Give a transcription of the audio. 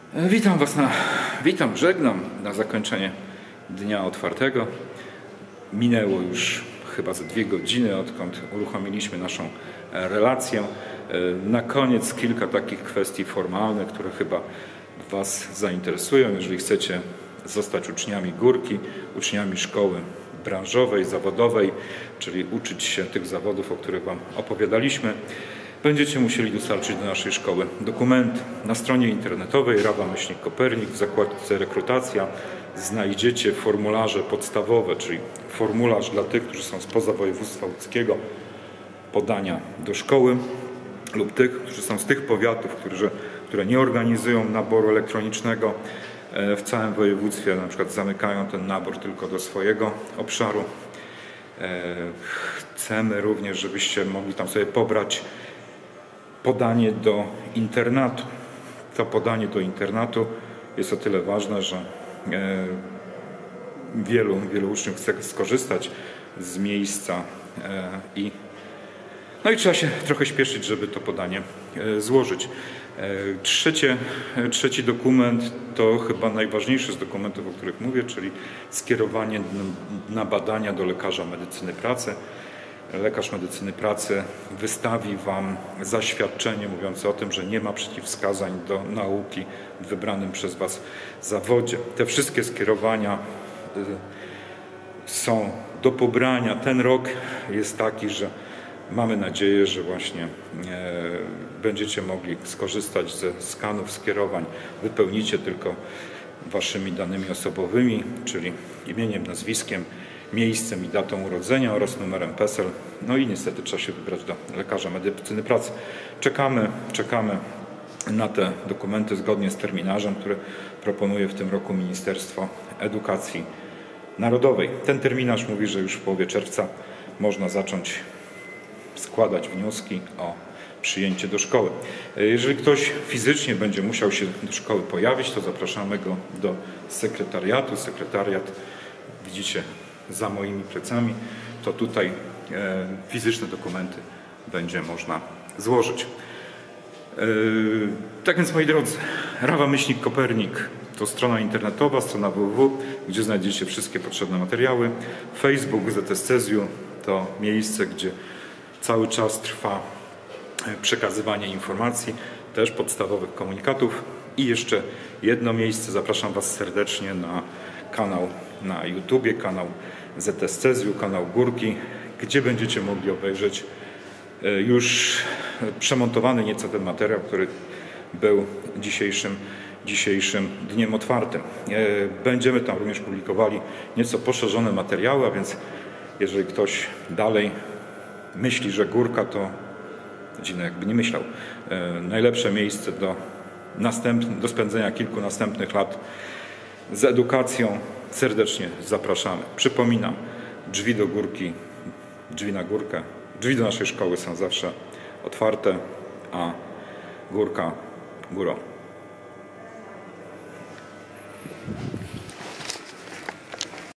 Żegnam na zakończenie dnia otwartego. Minęło już chyba ze 2 godziny, odkąd uruchomiliśmy naszą relację. Na koniec kilka takich kwestii formalnych, które chyba Was zainteresują. Jeżeli chcecie zostać uczniami Górki, uczniami szkoły branżowej, zawodowej, czyli uczyć się tych zawodów, o których Wam opowiadaliśmy, będziecie musieli dostarczyć do naszej szkoły dokumenty. Na stronie internetowej Rawa-Kopernik w zakładce rekrutacja znajdziecie formularze podstawowe, czyli formularz dla tych, którzy są spoza województwa łódzkiego, podania do szkoły, lub tych, którzy są z tych powiatów, które nie organizują naboru elektronicznego w całym województwie, na przykład zamykają ten nabór tylko do swojego obszaru. Chcemy również, żebyście mogli tam sobie pobrać podanie do internatu. To podanie do internatu jest o tyle ważne, że wielu uczniów chce skorzystać z miejsca i trzeba się trochę śpieszyć, żeby to podanie złożyć. Trzeci dokument to chyba najważniejszy z dokumentów, o których mówię, czyli skierowanie na badania do lekarza medycyny pracy. Lekarz medycyny pracy wystawi Wam zaświadczenie mówiące o tym, że nie ma przeciwwskazań do nauki w wybranym przez Was zawodzie. Te wszystkie skierowania są do pobrania. Ten rok jest taki, że mamy nadzieję, że właśnie będziecie mogli skorzystać ze skanów skierowań. Wypełnicie tylko Waszymi danymi osobowymi, czyli imieniem, nazwiskiem, miejscem i datą urodzenia oraz numerem PESEL. No i niestety trzeba się wybrać do lekarza medycyny pracy. Czekamy na te dokumenty zgodnie z terminarzem, który proponuje w tym roku Ministerstwo Edukacji Narodowej. Ten terminarz mówi, że już w połowie czerwca można zacząć składać wnioski o przyjęcie do szkoły. Jeżeli ktoś fizycznie będzie musiał się do szkoły pojawić, to zapraszamy go do sekretariatu. Sekretariat widzicie za moimi plecami. To tutaj fizyczne dokumenty będzie można złożyć. Tak więc, moi drodzy, Rawa-Kopernik to strona internetowa, strona www, gdzie znajdziecie wszystkie potrzebne materiały. Facebook ZSCEZiU to miejsce, gdzie cały czas trwa przekazywanie informacji, też podstawowych komunikatów. I jeszcze jedno miejsce, zapraszam Was serdecznie na kanał na YouTubie, kanał ZSCEZiU, kanał Górki, gdzie będziecie mogli obejrzeć już przemontowany nieco ten materiał, który był dzisiejszym dniem otwartym. Będziemy tam również publikowali nieco poszerzone materiały, a więc jeżeli ktoś dalej myśli, że Górka to dziwne, jakby nie myślał, najlepsze miejsce do spędzenia kilku następnych lat z edukacją, serdecznie zapraszamy. Przypominam, drzwi do Górki, drzwi na Górkę, drzwi do naszej szkoły są zawsze otwarte, a Górka górą.